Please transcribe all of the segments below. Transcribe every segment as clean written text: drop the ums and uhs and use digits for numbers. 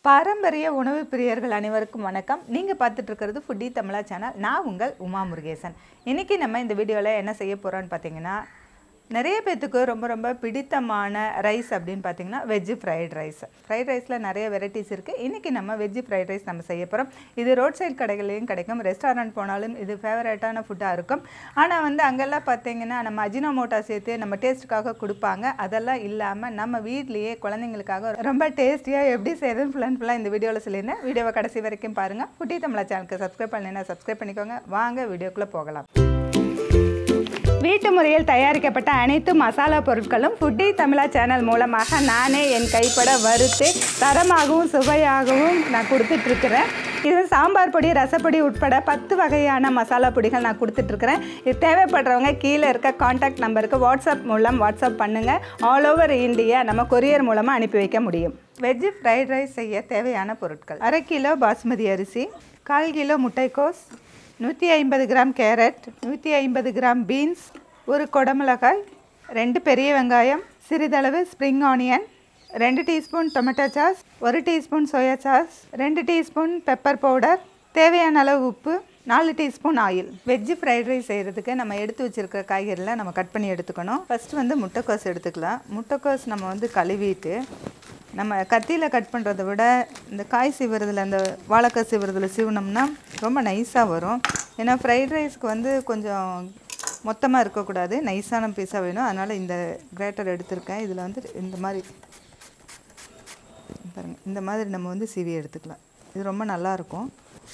பாரம்பரிய உணவு பிரியர்கள் அனைவருக்கும் வணக்கம். நீங்கள் பார்த்துட்டு இருக்கிறது ஃபுட்டி தமிழா சேனல். நான் உங்கள் உமா முருகேசன். இன்றைக்கி நம்ம இந்த வீடியோவில் என்ன செய்ய போகிறோன்னு பார்த்தீங்கன்னா, நிறைய பேத்துக்கு ரொம்ப பிடித்தமான ரைஸ் அப்படின்னு பார்த்தீங்கன்னா வெஜ் ஃப்ரைட் ரைஸ். ஃப்ரைட் ரைஸில் நிறைய வெரைட்டிஸ் இருக்குது. இன்றைக்கி நம்ம வெஜ் ஃப்ரைட் ரைஸ் நம்ம செய்ய போகிறோம். இது ரோட் சைட் கடைகளையும் கிடைக்கும், ரெஸ்டாரண்ட் போனாலும் இது ஃபேவரட்டான ஃபுட்டாக இருக்கும். ஆனால் அங்கெல்லாம் பார்த்தீங்கன்னா நம்ம அஜினோமோட்டோ சேர்த்து நம்ம டேஸ்ட்டுக்காக கொடுப்பாங்க. அதெல்லாம் இல்லாமல் நம்ம வீட்லேயே குழந்தைங்களுக்காக ரொம்ப டேஸ்டியாக எப்படி செய்யறதுன்னு ஃபுல்லாக இந்த வீடியோவில் சொல்லியிருந்தேன். வீடியோவை கடைசி வரைக்கும் பாருங்கள். ஃபுட்டி தமிழா சேனலுக்கு சப்ஸ்கிரைப் பண்ணலைன்னா சப்ஸ்கிரைப் பண்ணிக்கோங்க. வாங்க வீடியோக்குள்ளே போகலாம். வீட்டு முறையில் தயாரிக்கப்பட்ட அனைத்து மசாலா பொருட்களும் ஃபுட்டி தமிழா சேனல் மூலமாக நானே என் கைப்பட வறுத்து தரமாகவும் சுவையாகவும் நான் கொடுத்துட்ருக்கிறேன். இது சாம்பார் பொடி, ரசப்பொடி உட்பட 10 வகையான மசாலா பொடிகள் நான் கொடுத்துட்ருக்கிறேன். இது தேவைப்படுறவங்க கீழே இருக்க காண்டாக்ட் நம்பருக்கு வாட்ஸ்அப் மூலம் வாட்ஸ்அப் பண்ணுங்கள். ஆல் ஓவர் இந்தியா நம்ம கொரியர் மூலமாக அனுப்பி வைக்க முடியும். வெஜ் ஃப்ரைட் ரைஸ் செய்ய தேவையான பொருட்கள்: 1/2 கிலோ பாஸ்மதி அரிசி, 1/4 கிலோ முட்டைக்கோஸ், 150 கிராம் கேரட், 150 கிராம் பீன்ஸ், 1 குடமிளகாய், 2 பெரிய வெங்காயம், சிறிதளவு spring onion, 2 teaspoon tomato sauce, 1 teaspoon soya sauce, 2 teaspoon pepper powder, தேவையான அளவு உப்பு, 4 teaspoon oil. Veg fried rice செய்கிறதுக்கு நம்ம எடுத்து வச்சுருக்க காய்கறியில் நம்ம கட் பண்ணி எடுத்துக்கணும். ஃபஸ்ட்டு முட்டைக்கோஸ் எடுத்துக்கலாம். முட்டைக்கோஸ் நம்ம கழுவிட்டு நம்ம கத்தியில் கட் பண்ணுறதை விட இந்த காய் சீவுறதுல, இந்த வாழைக்காய் சீவுறதுல சீவுனோம்னா ரொம்ப நைஸாக வரும். ஏன்னா ஃப்ரைட் ரைஸ்க்கு கொஞ்சம் மொத்தமாக இருக்கக்கூடாது, நைஸான பீஸாக வேணும். அதனால் இந்த கிரேட்டர் எடுத்திருக்கேன். இதில் இந்த மாதிரி பாருங்கள், இந்த மாதிரி நம்ம சீவி எடுத்துக்கலாம். இது ரொம்ப நல்லாயிருக்கும்.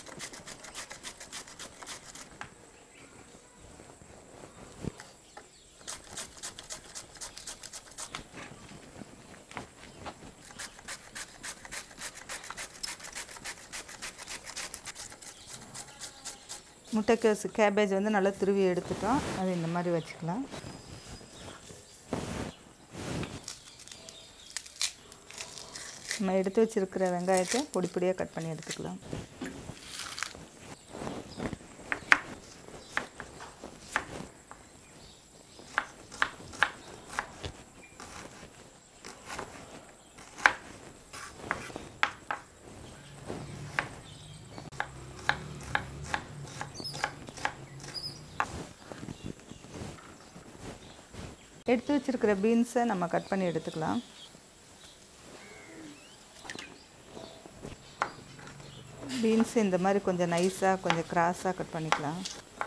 முட்டைக்கோஸ், கேபேஜ் நல்லா துருவி எடுத்துட்டோம். அது இந்த மாதிரி வச்சுக்கலாம். நம்ம எடுத்து வச்சுருக்கிற வெங்காயத்தை பொடி பொடியாக கட் பண்ணி எடுத்துக்கலாம். எடுத்து வச்சுருக்கிற பீன்ஸை நம்ம கட் பண்ணி எடுத்துக்கலாம். பீன்ஸ் இந்த மாதிரி கொஞ்சம் நைஸாக, கொஞ்சம் கிராஸாக கட் பண்ணிக்கலாம்.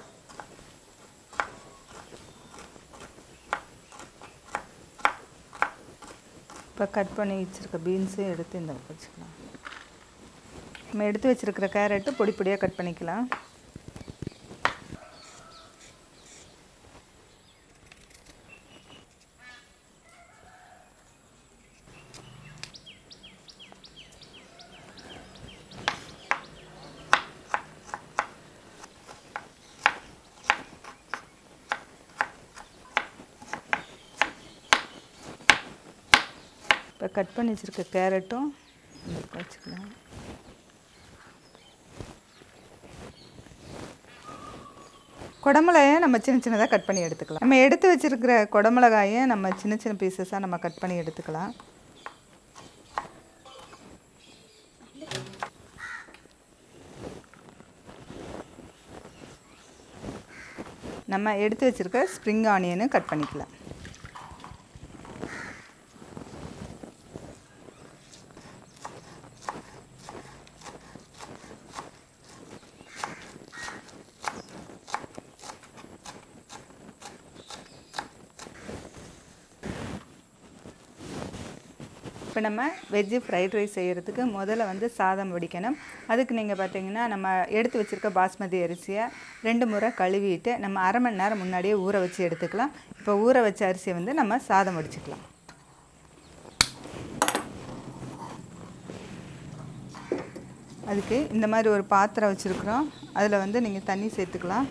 இப்போ கட் பண்ணி வச்சுருக்க பீன்ஸையும் எடுத்து இந்த வச்சுக்கலாம். நம்ம எடுத்து வச்சுருக்கிற கேரட்டு பொடி பொடியாக கட் பண்ணிக்கலாம். இப்போ கட் பண்ணி வச்சுருக்க கேரட்டும் வச்சுக்கலாம். குடமிளகாயை நம்ம சின்னதாக கட் பண்ணி எடுத்துக்கலாம். நம்ம எடுத்து வச்சுருக்கிற குடமிளகாயை நம்ம சின்ன பீசஸாக நம்ம கட் பண்ணி எடுத்துக்கலாம். நம்ம எடுத்து வச்சுருக்க ஸ்ப்ரிங் ஆனியனும் கட் பண்ணிக்கலாம். இப்போ நம்ம வெஜ்ஜு ஃப்ரைட் ரைஸ் செய்கிறதுக்கு முதல்ல சாதம் வடிக்கணும். அதுக்கு நீங்கள் பார்த்தீங்கன்னா நம்ம எடுத்து வச்சுருக்க பாஸ்மதி அரிசியை 2 முறை கழுவிட்டு நம்ம 1/2 மணி நேரம் முன்னாடியே ஊற வச்சு எடுத்துக்கலாம். இப்போ ஊற வச்ச அரிசியை நம்ம சாதம் வடிச்சுக்கலாம். அதுக்கு இந்த மாதிரி ஒரு பாத்திரம் வச்சுருக்குறோம். அதில் நீங்கள் தண்ணி சேர்த்துக்கலாம்.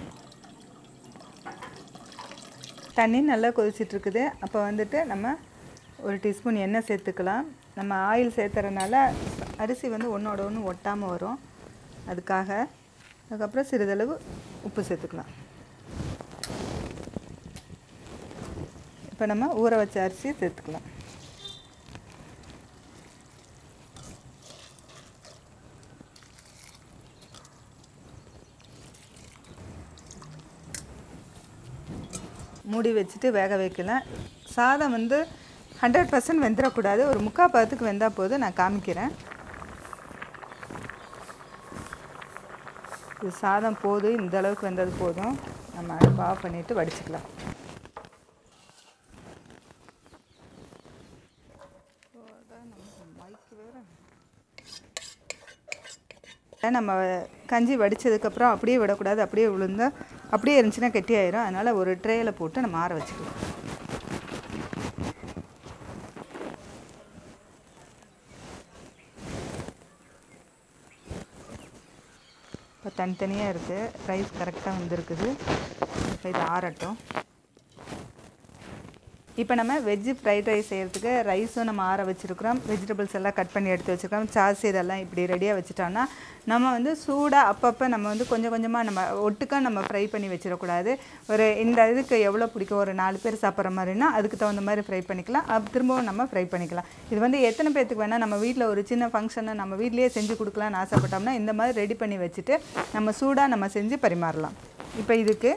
தண்ணி நல்லா கொதிச்சிட்ருக்குது. அப்போ நம்ம 1 டீஸ்பூன் எண்ணெய் சேர்த்துக்கலாம். நம்ம ஆயில் சேர்த்துறதுனால அரிசி ஒன்றோட ஒன்று ஒட்டாமல் வரும். அதுக்கப்புறம் சிறிதளவு உப்பு சேர்த்துக்கலாம். இப்போ நம்ம ஊற வச்ச அரிசி சேர்த்துக்கலாம். மூடி வச்சுட்டு வேக வைக்கலாம். சாதம் வந்து 100% வெந்துடக்கூடாது, ஒரு 3/4 பதத்துக்கு வெந்தால் போதும். நான் காமிக்கிறேன். இது சாதம் போதும், இந்த அளவுக்கு வெந்தது போதும். நம்ம அடுப்பு ஆஃப் பண்ணிவிட்டு வடிச்சுக்கலாம். நம்ம கஞ்சி வடித்ததுக்கப்புறம் அப்படியே விடக்கூடாது, அப்படியே விழுந்தால் அப்படியே இருந்துச்சுன்னா கெட்டி ஆயிரும். அதனால் ஒரு ட்ரேயில் போட்டு நம்ம ஆற வச்சுக்கலாம். இப்போ தனித்தனியாக இருக்குது, ரைஸ் கரெக்டாக வந்துருக்குது. இப்போ இது ஆறட்டும். இப்போ நம்ம வெஜ் ஃப்ரைட் ரைஸ் செய்கிறதுக்கு ரைஸும் நம்ம ஆற வச்சுருக்கிறோம், வெஜிடபிள்ஸ் எல்லாம் கட் பண்ணி எடுத்து வச்சுருக்கோம், சாஸ் இதெல்லாம் இப்படி ரெடியாக வச்சுட்டோன்னா நம்ம வந்து சூடாக அப்பப்போ நம்ம வந்து கொஞ்சம் கொஞ்சமாக நம்ம ஒட்டுக்காக நம்ம ஃப்ரை பண்ணி வச்சிடக்கூடாது. ஒரு இந்த இதுக்கு எவ்வளோ பிடிக்கும், ஒரு 4 பேர் சாப்பிட்ற மாதிரினா அதுக்கு தகுந்த மாதிரி ஃப்ரை பண்ணிக்கலாம். திரும்பவும் நம்ம ஃப்ரை பண்ணிக்கலாம். இது வந்து எத்தனை பேர்த்துக்கு வேணால் நம்ம வீட்டில் ஒரு சின்ன ஃபங்க்ஷனை நம்ம வீட்லேயே செஞ்சு கொடுக்கலான்னு ஆசைப்பட்டோம்னா இந்த மாதிரி ரெடி பண்ணி வச்சுட்டு நம்ம சூடாக நம்ம செஞ்சு பரிமாறலாம். இப்போ இதுக்கு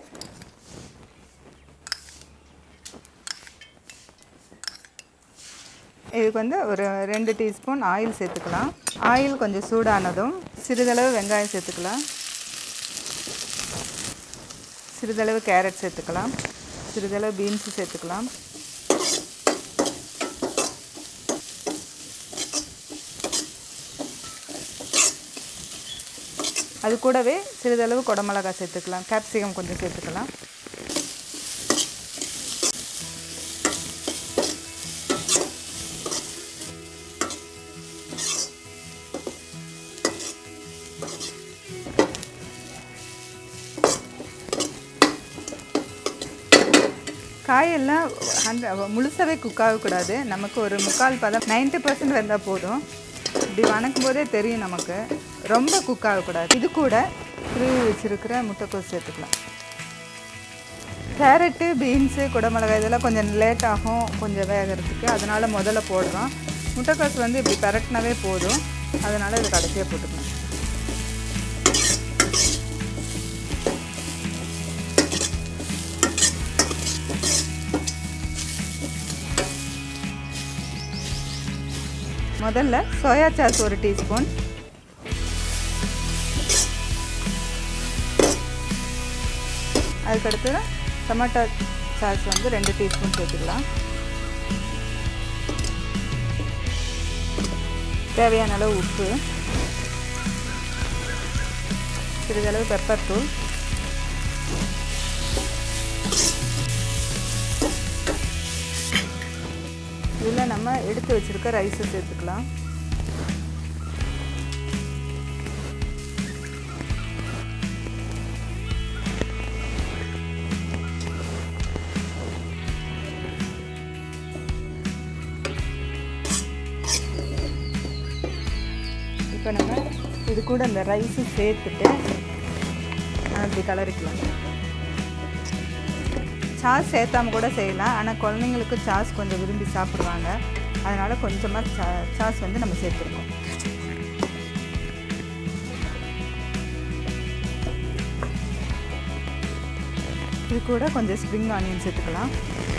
வந்து ஒரு 2 டீஸ்பூன் ஆயில் சேர்த்துக்கலாம். ஆயில் கொஞ்சம் சூடானதும் சிறிதளவு வெங்காயம் சேர்த்துக்கலாம், சிறிதளவு கேரட் சேர்த்துக்கலாம், சிறிதளவு பீன்ஸ் சேர்த்துக்கலாம், அது கூடவே சிறிதளவு குடமிளகாய் சேர்த்துக்கலாம், கேப்சிகம் கொஞ்சம் சேர்த்துக்கலாம். காயெல்லாம் முழுசாகவே குக் ஆகக்கூடாது, நமக்கு ஒரு 3/4 பதம் 90% வெந்தால் போதும். இப்படி வணக்கும் போதே தெரியும் நமக்கு, ரொம்ப குக் ஆகக்கூடாது. இது கூட துருவி வச்சுருக்கிற முட்டைக்கோஸ் சேர்த்துக்கலாம். கேரட்டு, பீன்ஸு, குடமிளகாய் இதெல்லாம் கொஞ்சம் லேட் ஆகும் கொஞ்சம் வேகிறதுக்கு, அதனால் முதல்ல போடுறோம். முட்டைக்கோஸ் வந்து இப்படி பரட்டினாவே போதும், அதனால் இது கடைசியாக போட்டுக்கலாம். முதல்ல சோயா சாஸ் 1 டீஸ்பூன், அதுக்கடுத்து டொமேட்டோ சாஸ் வந்து 2 டீஸ்பூன் சேர்த்துக்கலாம். தேவையான அளவு உப்பு, சிறிதளவு பெப்பர் தூள், இதில் நம்ம எடுத்து வச்சுருக்க ரைஸை சேர்த்துக்கலாம். இப்போ நம்ம இது கூட இந்த ரைஸு சேர்த்துட்டு அப்படி கலரிக்கலாம். சாஸ் சேர்த்தாமல் கூட செய்யலாம், ஆனால் குழந்தைங்களுக்கு சாஸ் கொஞ்சம் விரும்பி சாப்பிடுவாங்க, அதனால் கொஞ்சமாக சாஸ் வந்து நம்ம சேர்த்துருக்கோம். இது கூட கொஞ்சம் ஸ்ப்ரிங் ஆனியன் சேர்த்துக்கலாம்.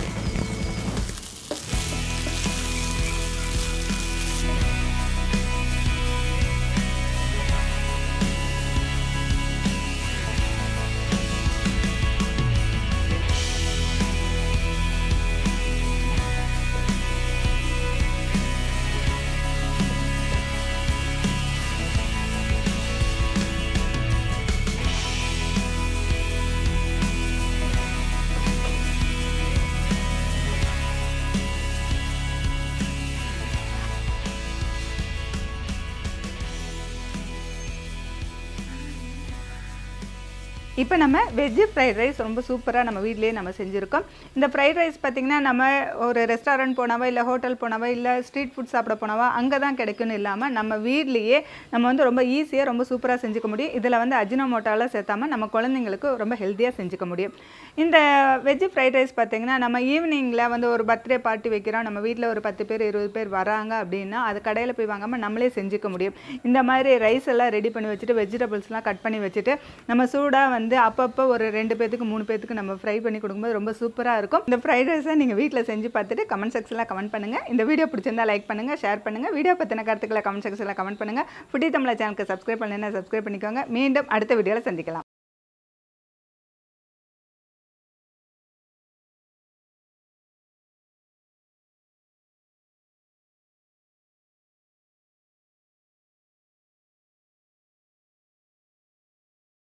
இப்போ நம்ம வெஜ் ஃப்ரைட் ரைஸ் ரொம்ப சூப்பராக நம்ம வீட்லேயே நம்ம செஞ்சுருக்கோம். இந்த ஃப்ரைட் ரைஸ் பார்த்திங்கன்னா நம்ம ஒரு ரெஸ்டாரண்ட் போனாவா இல்லை ஹோட்டல் போனாவா இல்லை ஸ்ட்ரீட் ஃபுட் சாப்பிட போனாவா அங்கே தான் கிடைக்குன்னு இல்லாமல் நம்ம வீட்லேயே நம்ம வந்து ரொம்ப ஈஸியாக ரொம்ப சூப்பராக செஞ்சுக்க முடியும். இதில் வந்து அஜினோமோட்டோலாம் சேர்த்தாமல் நம்ம குழந்தைங்களுக்கு ரொம்ப ஹெல்த்தியாக செஞ்சுக்க முடியும். இந்த வெஜ் ஃப்ரைட் ரைஸ் பார்த்திங்கன்னா நம்ம ஈவினிங்கில் வந்து ஒரு பர்த்டே பார்ட்டி வைக்கிறோம், நம்ம வீட்டில் ஒரு 10 பேர் 20 பேர் வராங்க அப்படின்னா அது கடையில் போய் வாங்காமல் நம்மளே செஞ்சுக்க முடியும். இந்த மாதிரி ரைஸ் எல்லாம் ரெடி பண்ணி வச்சுட்டு வெஜிடபிள்ஸ்லாம் கட் பண்ணி வச்சுட்டு நம்ம சூடாக வந்து அப்பப்போ ஒரு 2 பேத்துக்கு 3 பேத்துக்கு நம்ம ஃப்ரை பண்ணி கொடுக்கும்போது ரொம்ப சூப்பராக இருக்கும். இந்த ஃப்ரைட் ரைஸை நீங்கள் வீட்டில் செஞ்சு பார்த்துட்டு கமெண்ட் செக்ஷனில் கமெண்ட் பண்ணுங்கள். இந்த வீடியோ பிடிச்சிருந்தா லைக் பண்ணுங்கள், ஷேர் பண்ணுங்கள். வீடியோ பற்றின கருத்துக்களை கமெண்ட் செக்ஷனில் கமெண்ட் பண்ணுங்கள். ஃபுட்டி தமிழா சேனலுக்கு சப்ஸ்கிரைப் பண்ணலைன்னா சப்ஸ்கிரைப் பண்ணிக்கோங்க. மீண்டும் அடுத்த வீடியோவில் சந்திக்கலாம்.